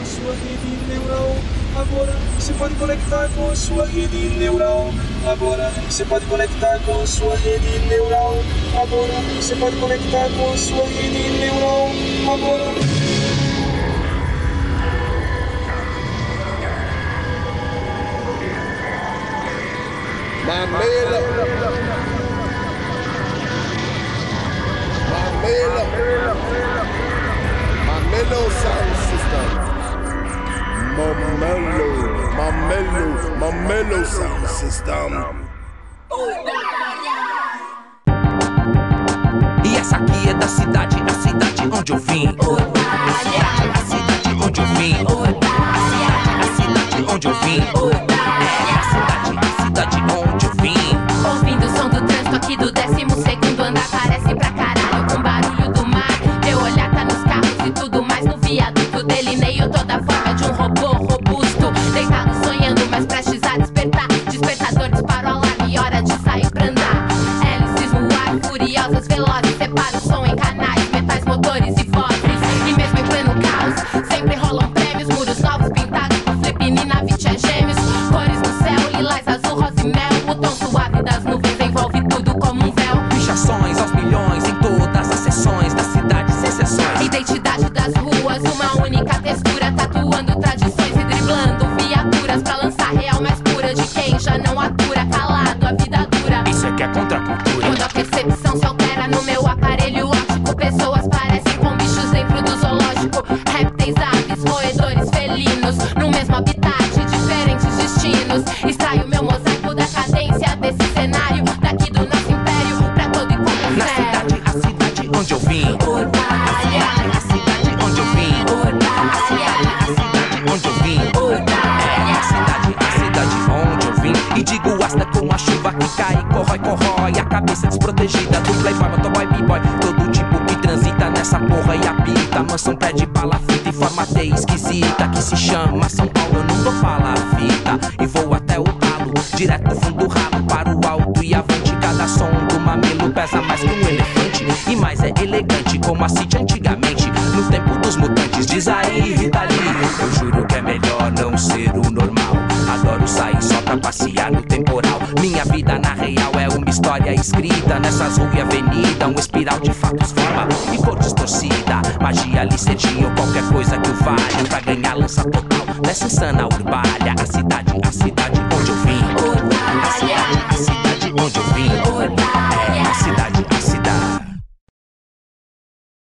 sua rede neural. Agora você pode conectar com a sua rede neural. Agora você pode conectar com a sua rede neural. Agora você pode conectar com a sua rede neural. Agora. Mamelo. Mamelo sound system. Mamelo sound system. E essa aqui é da cidade, a cidade onde eu vim. Urbália, a cidade onde eu vim. Urbália, a cidade onde eu vim. Urbália, a cidade onde eu vim. ouvindo o som do trânsito aqui do 12º andar, parece pra caralho com barulho do mar. Meu olhar tá nos carros e tudo mais no viaduto. Delineio toda a forma de um robô robusto, deitado sonhando, mas prestes a despertar. Despertador dispara o alarme, hora de sair pra andar. Hélices no ar, furiosas, velozes, separa o som em canais, metais, motores e vozes. E mesmo em pleno caos, sempre rolam prêmios, muros novos pintados com flip, navite é gêmeos. Cores no céu, lilás, azul, rosa e mel. O tom suave das nuvens envolve tudo como um véu. Pichações aos milhões em todas as seções da cidade, sem exceções. Identidade das ruas, uma única textura, tatuando tradições e driblando viaturas pra lançar real mais pura de quem já não atura, calado, a vida dura. Isso é que é contra a cultura. Quando a percepção se altera no meu aparelho óptico, pessoas parecem com bichos dentro do zoológico. Répteis, aves, roedores, felinos, no mesmo habitat, diferentes destinos. Extraio meu mosaico da cadência desse cenário, daqui do nosso império, pra todo e qualquer Na cidade, a cidade onde eu vim. Urbália, a cidade onde eu vim. Urbália, a cidade onde eu vim. Urbália, a cidade onde eu vim. E digo asta com a chuva que cai, corrói a cabeça desprotegida do playboy, motoboy, b-boy. Todo tipo que transita nessa porra e habita mansão, prédio, palafita e forma T esquisita que se chama São Paulo. Eu não dou palafita e vou até o talo, direto do fundo do ralo para o alto e avante. Cada som do mamelo pesa mais que um elefante e mais é elegante como a City antigamente, no tempo dos mutantes. Diz aí, Rita Lee, eu juro que é melhor não ser o normal. Adoro sair só pra passear no temporal. Minha vida na real é uma história escrita nessas ruas e avenida, um espiral de fatos forma e cor distorcida. Magia, licedia ou qualquer coisa que o valha pra ganhar lança total nessa insana Urbália. A cidade onde eu vim. Urbália.